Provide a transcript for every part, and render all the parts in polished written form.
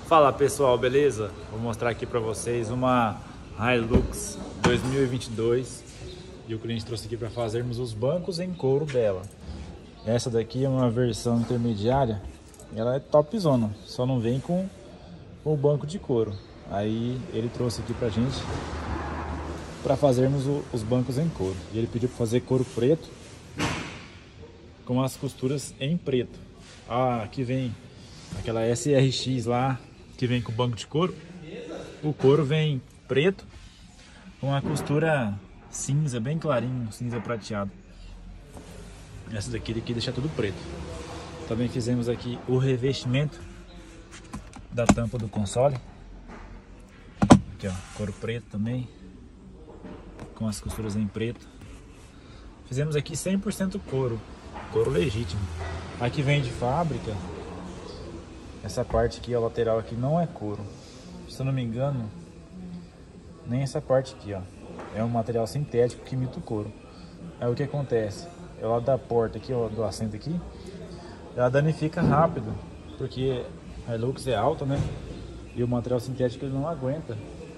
Fala pessoal, beleza? Vou mostrar aqui para vocês uma Hilux 2022 e o cliente trouxe aqui para fazermos os bancos em couro dela. Essa daqui é uma versão intermediária, ela é topzona, só não vem com o banco de couro. Aí ele trouxe aqui pra gente para fazermos os bancos em couro. E ele pediu para fazer couro preto com as costuras em preto. Aqui vem aquela SRX lá que vem com o banco de couro. O couro vem preto com a costura cinza, bem clarinho, cinza prateado. Essa daqui deixa tudo preto. Também fizemos aqui o revestimento da tampa do console. Aqui ó, couro preto também, com as costuras em preto. Fizemos aqui 100% couro, couro legítimo. Aqui vem de fábrica. Essa parte aqui, a lateral aqui, não é couro. Se eu não me engano, nem essa parte aqui, ó. É um material sintético que imita o couro. Aí o que acontece? É o lado da porta aqui, ó, do assento aqui, ela danifica rápido, porque a Hilux é alta, né? E o material sintético ele não aguenta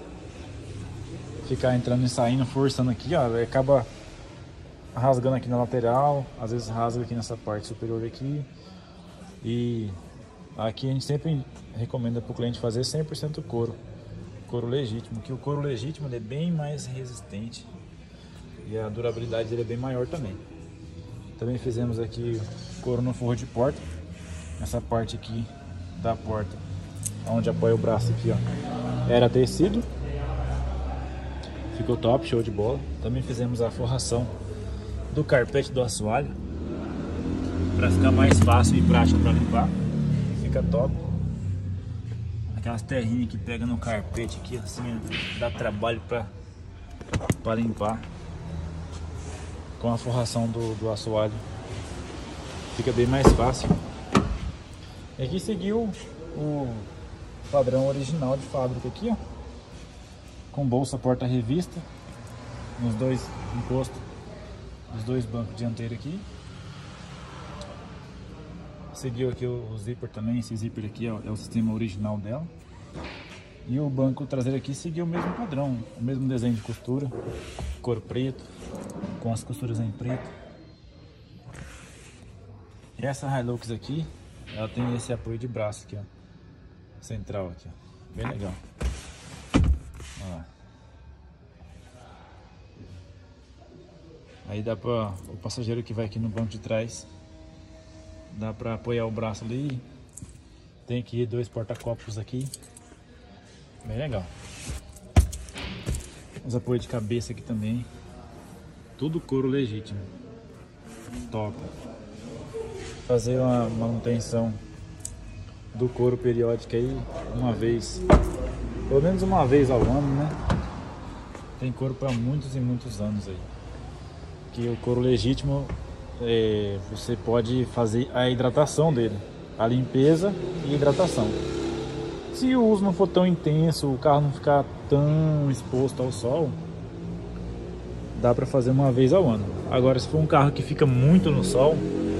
ficar entrando e saindo, forçando aqui, ó. Ele acaba rasgando aqui na lateral, às vezes rasga aqui nessa parte superior aqui. E aqui a gente sempre recomenda para o cliente fazer 100% couro legítimo, que o couro legítimo ele é bem mais resistente e a durabilidade dele é bem maior também. Também fizemos aqui couro no forro de porta, essa parte aqui da porta, onde apoia o braço aqui, ó, era tecido, ficou top, show de bola. Também fizemos a forração do carpete do assoalho para ficar mais fácil e prático para limpar. Fica top. Aquelas terrinhas que pega no carpete aqui, assim, dá trabalho para limpar. Com a forração do assoalho fica bem mais fácil. E aqui seguiu o padrão original de fábrica aqui, ó, com bolsa porta-revista nos dois encostos dos dois bancos dianteiros aqui. Seguiu aqui o zíper também, esse zíper aqui ó, é o sistema original dela. E o banco traseiro aqui seguiu o mesmo padrão, o mesmo desenho de costura, couro preto, com as costuras em preto. E essa Hilux aqui, ela tem esse apoio de braço aqui, ó, central aqui, ó, bem legal. Olha lá. Aí dá para o passageiro que vai aqui no banco de trás, dá para apoiar o braço ali. Tem aqui dois porta-copos aqui, bem legal. Os apoios de cabeça aqui também, tudo couro legítimo, top. Fazer uma manutenção do couro periódica aí uma vez, pelo menos uma vez ao ano, né? Tem couro para muitos e muitos anos aí. Que o couro legítimo, você pode fazer a hidratação dele, a limpeza e hidratação. Se o uso não for tão intenso, o carro não ficar tão exposto ao sol, dá para fazer uma vez ao ano. Agora, se for um carro que fica muito no sol,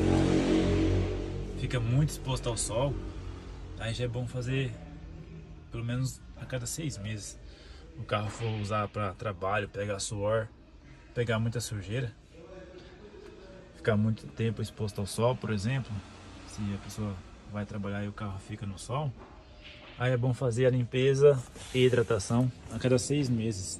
fica muito exposto ao sol, aí já é bom fazer pelo menos a cada 6 meses. O carro for usar para trabalho, pegar suor, pegar muita sujeira, ficar muito tempo exposto ao sol, por exemplo, se a pessoa vai trabalhar e o carro fica no sol, aí é bom fazer a limpeza e hidratação a cada 6 meses.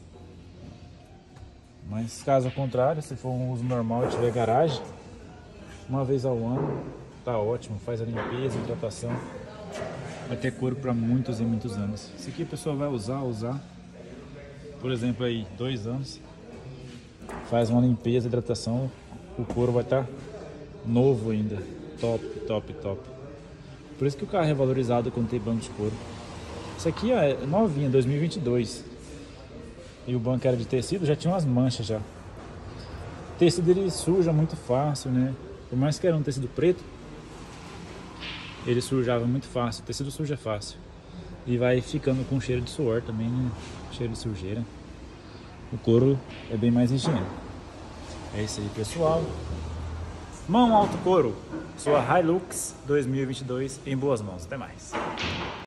Mas caso contrário, se for um uso normal e tiver garagem, uma vez ao ano tá ótimo, faz a limpeza, hidratação, vai ter couro para muitos e muitos anos. Isso aqui a pessoa vai usar, por exemplo aí 2 anos, faz uma limpeza, hidratação, o couro vai estar novo ainda, top, top, top. Por isso que o carro é valorizado quando tem banco de couro. Isso aqui ó, é novinha, 2022. E o banco era de tecido, já tinha umas manchas já. O tecido ele suja muito fácil, né? Por mais que era um tecido preto, ele sujava muito fácil. O tecido suja fácil. E vai ficando com cheiro de suor também, né? Cheiro de sujeira. O couro é bem mais higiênico. É isso aí, pessoal. Mão Alto Couro, sua Hilux 2022 em boas mãos. Até mais.